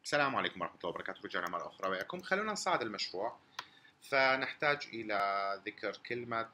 السلام عليكم ورحمة الله وبركاته. رجعنا مرة أخرى وياكم. خلونا نصعد المشروع. فنحتاج إلى ذكر كلمة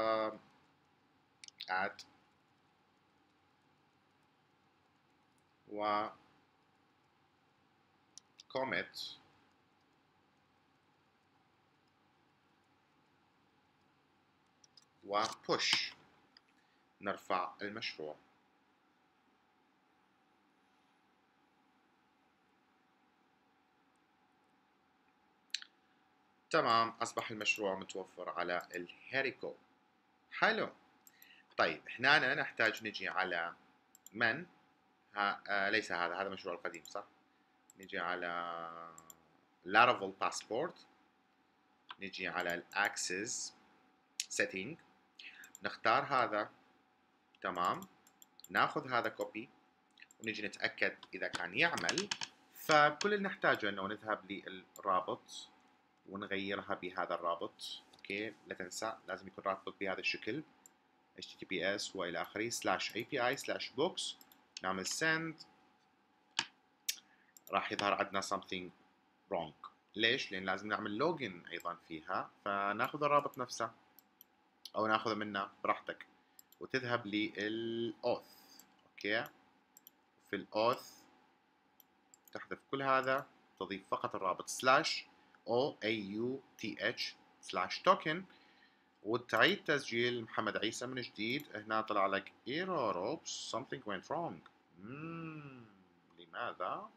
add و commit و push. نرفع المشروع. تمام، أصبح المشروع متوفر على الهيريكو. حلو. طيب هنا نحتاج نجي على من ليس هذا المشروع القديم، صح؟ نجي على Laravel Passport، نجي على الأكسس setting، نختار هذا. تمام، ناخذ هذا كوبي ونجي نتأكد إذا كان يعمل. فكل اللي نحتاجه إنه نذهب للرابط ونغيرها بهذا الرابط. أوكي، لا تنسى لازم يكون رابط بهذا الشكل HTTPS وإلى آخره /API/books. نعمل send. راح يظهر عندنا something wrong. ليش؟ لأن لازم نعمل لوجن أيضا فيها. فناخذ الرابط نفسه أو ناخذه منه براحتك وتذهب للأوث. أوكي، في الأوث تحذف كل هذا، تضيف فقط الرابط /OAUTH/token وتعيد تسجيل محمد عيسى من جديد. هنا طلع لك error. oops something went wrong. لماذا؟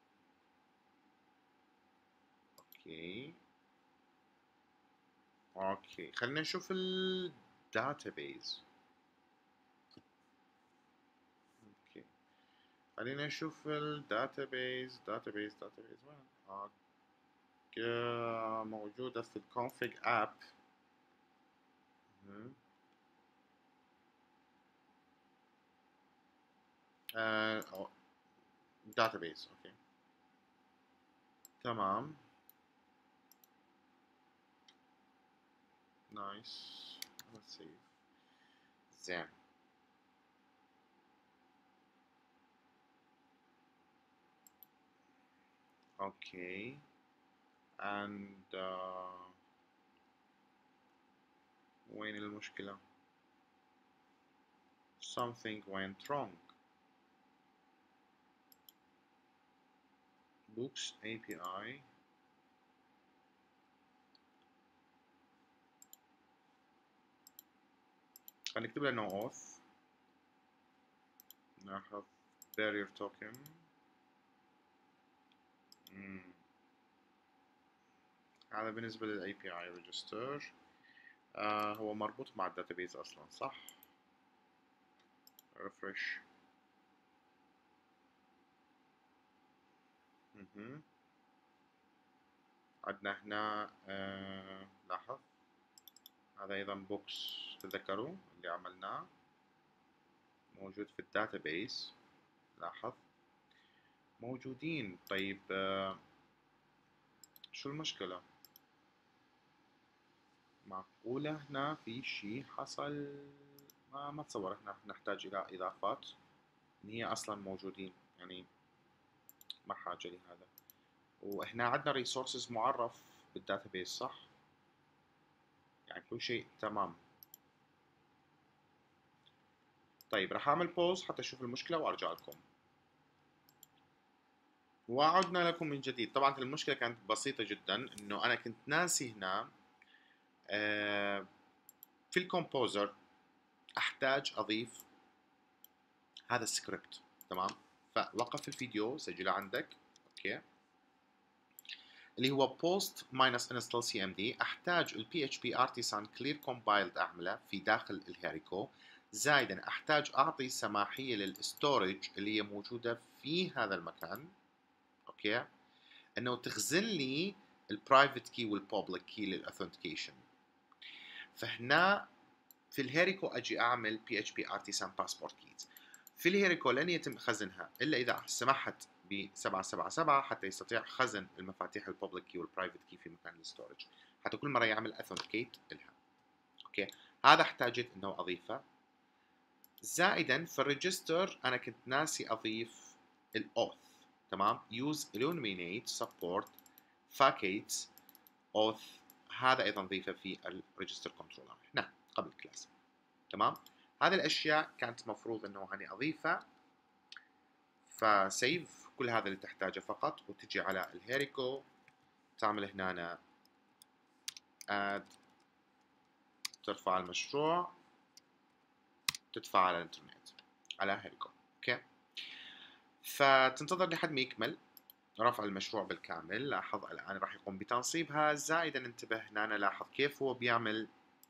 اوكي خلينا نشوف الداتابيز. اوكي خلينا نشوف الداتابيز. داتابيز وين؟ موجودة في الconfig app. database. اوكي تمام، نايس. let's see. زين. اوكي and وين المشكلة؟ something went wrong. books API. هنكتب له no auth. ناخذ barrier token. هذا بالنسبة لل API register. هو مربوط مع الداتابيز أصلا، صح؟ refresh. عندنا هنا لاحظ هذا أيضا بوكس، تذكروا اللي عملناه موجود في الداتابيز. لاحظ موجودين. طيب شو المشكلة؟ معقولة هنا في شي حصل؟ ما تصور. احنا نحتاج إلى إضافات إن هي أصلا موجودين، يعني ما حاجة لهذا. وإحنا عندنا ريسورسز معرف بالداتابيز، صح؟ يعني كل شيء تمام. طيب راح أعمل بوز حتى أشوف المشكلة وأرجع لكم. وعدنا لكم من جديد. طبعا المشكلة كانت بسيطة جدا، إنه أنا كنت ناسي هنا في الكومبوزر أحتاج أضيف هذا السكريبت. تمام، فوقف الفيديو سجله عندك. أوكي، اللي هو post -install cmd. احتاج ال php artisan clear compiled اعمله في داخل الهيريكو. زائدا احتاج اعطي سماحيه للستورج اللي هي موجوده في هذا المكان. اوكي، انه تخزن لي البرايفت كي والبابليك كي للاثنتيكيشن. فهنا في الهيريكو اجي اعمل php artisan passport keys. في الهيريكو لن يتم خزنها الا اذا سمحت ب 777 حتى يستطيع خزن المفاتيح الببليك كي والبرايفت كي في مكان الستورج، حتى كل مره يعمل اثنتيكيت لها. اوكي، هذا احتاجت انه اضيفه. زائدا في الريجستر انا كنت ناسي اضيف الاوث. تمام. use illuminate support facades auth. هذا ايضا نضيفه في الريجستر كنترولر هنا قبل الكلاس. تمام. هذه الاشياء كانت مفروض انه اني اضيفها، فسيف كل هذا اللي تحتاجه فقط، وتجي على الهيريكو تعمل هنا add، ترفع المشروع، تدفع على الانترنت على هيريكو. اوكي، فتنتظر لحد ما يكمل رفع المشروع بالكامل. لاحظ الان راح يقوم بتنصيبها. زائدا انتبه هنا، لاحظ كيف هو بيعمل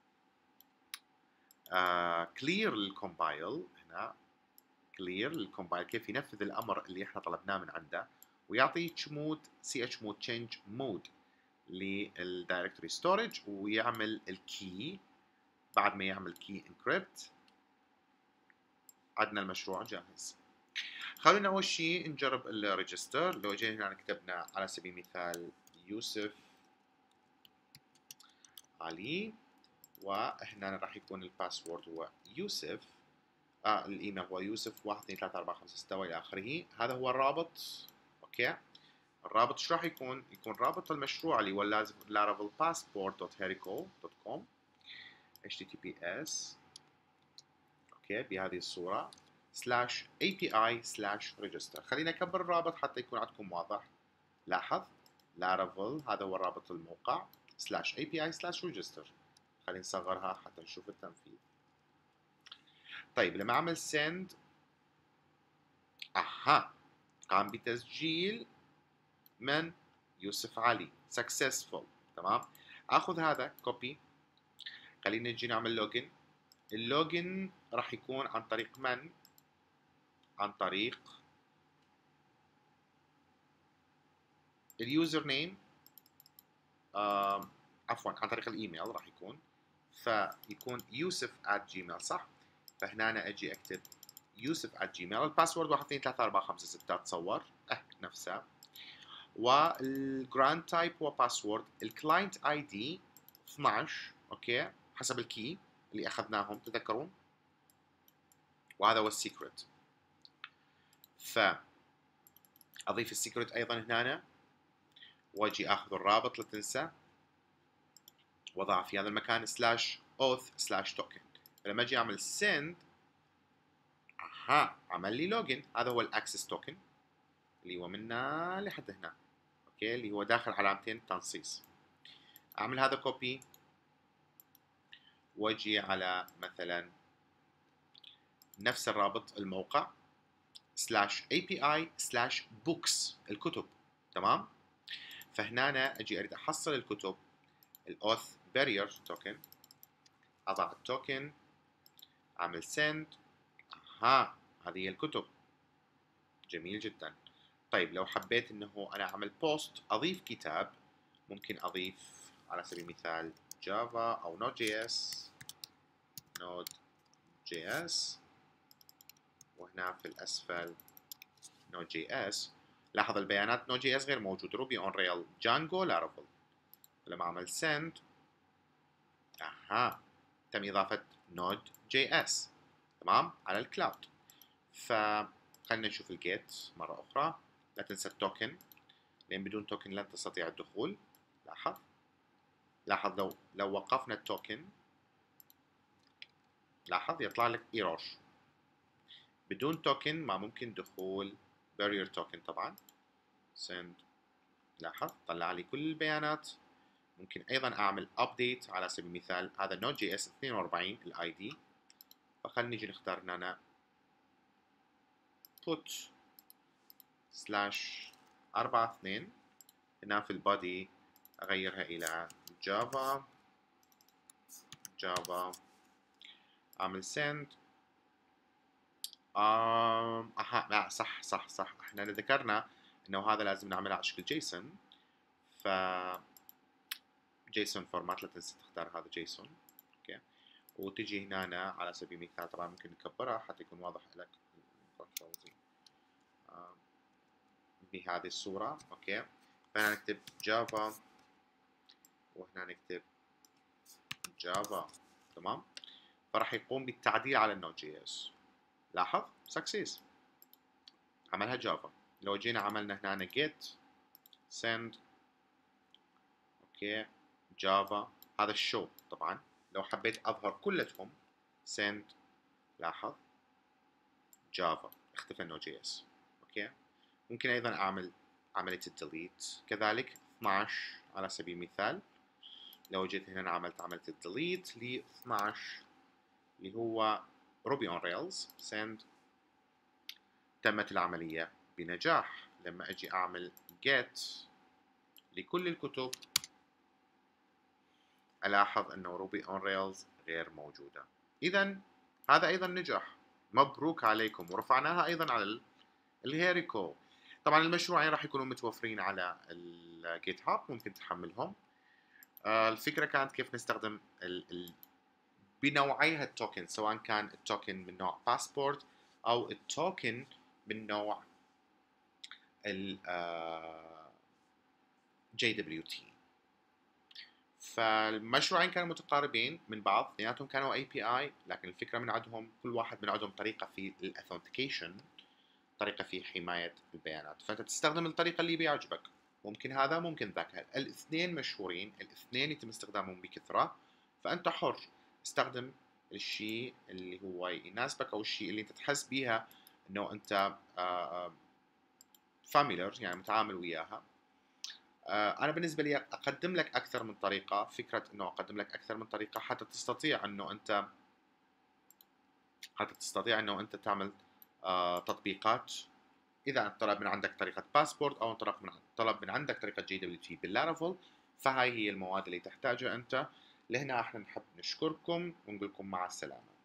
كلير للكومبايل. هنا كلير للكومبايل، كيف ينفذ الامر اللي احنا طلبناه من عنده، ويعطي مود chmod change mode للدايركتوري ستورج، ويعمل الكي. بعد ما يعمل كي انكريبت عندنا المشروع جاهز. خلونا اول شيء نجرب الريجستر. لو جينا هنا كتبنا على سبيل المثال يوسف علي، وهنا راح يكون الباسورد هو يوسف، الايميل هو يوسف 1 2 3 4 5 6 والى اخره. هذا هو الرابط. اوكي، الرابط ايش راح يكون؟ يكون رابط المشروع اللي هو laravel passport.herico.com https. اوكي، بهذه الصورة /API/register. خلينا نكبر الرابط حتى يكون عندكم واضح. لاحظ laravel هذا هو رابط الموقع /API/register. خلينا نصغرها حتى نشوف التنفيذ. طيب لما اعمل send، قام بتسجيل من يوسف علي successful. تمام. اخذ هذا كوبي، خلينا نجي نعمل لوجن. اللوجن راح يكون عن طريق من؟ عن طريق اليوزر نيم، عفوا عن طريق الايميل راح يكون. فيكون yusuf@gmail، صح؟ فهنا أنا اجي اكتب yusuf@gmail. الباسورد 1 2 3 4 5 6 تصور نفسها. والجراند تايب هو باسورد. الكلاينت اي دي 12 اوكي حسب الكي اللي اخذناهم تذكرون، وهذا هو السيكرت. فاضيف السيكرت ايضا هنا، واجي اخذ الرابط لا تنسى، وضعه في هذا المكان /auth/token. فلما اجي اعمل send، عمل لي لوجن. هذا هو الاكسس توكن اللي هو من هنا لحد هنا، اوكي، اللي هو داخل علامتين تنصيص. اعمل هذا كوبي، واجي على مثلا نفس الرابط الموقع /API/books الكتب. تمام. فهنا أنا اجي اريد احصل الكتب، الاوث بارير توكن، اضع التوكن، اعمل send. هذه هي الكتب. جميل جدا. طيب لو حبيت انه انا اعمل بوست اضيف كتاب، ممكن اضيف على سبيل المثال جافا او نود جي اس، وهنا في الاسفل نود جي اس. لاحظ البيانات نود جي اس غير موجود. روبي اون ريل جانجو لارافل. لما اعمل send، تم اضافه نود جي اس تمام على الكلاود. فخلنا نشوف الجيت مره اخرى. لا تنسى التوكن، لان بدون توكن لن تستطيع الدخول. لاحظ لو وقفنا التوكن، لاحظ يطلع لك ايرور. بدون توكن ما ممكن دخول barrier توكن طبعا. send، لاحظ طلع لي كل البيانات. ممكن ايضا اعمل update على سبيل المثال. هذا نود جي اس 42 الاي دي، فخلينا نيجي نختار هنا put /42. هنا في البادي اغيرها الى جافا اعمل send. لا صح احنا ذكرنا انه هذا لازم نعمله على شكل جيسون. ف جيسون فورمات، لا تنسى تختار هذا جيسون. اوكي، وتجي هنا على سبيل المثال، طبعا ممكن نكبرها حتى يكون واضح لك بهذه الصورة. اوكي، فهنا نكتب جافا، وهنا نكتب جافا. تمام. فراح يقوم بالتعديل على النود جي اس. لاحظ سكسيس، عملها جافا. لو جينا عملنا هنا get send اوكي جافا، هذا الشو طبعا. لو حبيت اظهر كلتهم send، لاحظ جافا اختفى النود جي اس. اوكي ممكن ايضا اعمل عملية الديليت كذلك 12 على سبيل المثال. لو جيت هنا عملت عملية الديليت ل 12 اللي هو روبي اون ريلز send، تمت العملية بنجاح. لما اجي اعمل get لكل الكتب الاحظ انه روبي اون ريلز غير موجودة. اذا هذا ايضا نجح، مبروك عليكم. ورفعناها ايضا على الهيريكو. طبعا المشروعين راح يكونوا متوفرين على الجيت هاب، ممكن تحملهم. الفكرة كانت كيف نستخدم بنوعيها التوكن، سواء كان التوكن من نوع باسبورت او التوكن من نوع ال JWT. فالمشروعين كانوا متقاربين من بعض، اثنيناتهم كانوا API، لكن الفكرة من عندهم كل واحد من عندهم طريقة في الاثنتيكيشن، طريقة في حماية البيانات. فأنت تستخدم الطريقة اللي بيعجبك، ممكن هذا ممكن ذاك. الاثنين مشهورين، الاثنين يتم استخدامهم بكثرة، فأنت حر استخدم الشيء اللي هو يناسبك أو الشيء اللي أنت تحس بيها إنه أنت فاميلر يعني متعامل وياها. أنا بالنسبة لي أقدم لك أكثر من طريقة، فكرة إنه أقدم لك أكثر من طريقة حتى تستطيع إنه أنت تعمل تطبيقات. إذا طلب من عندك طريقة باسبورت أو طلب من عندك طريقة JWT باللارافيل، فهاي هي المواد اللي تحتاجها أنت. لهنا احنا نحب نشكركم ونقول لكم مع السلامة.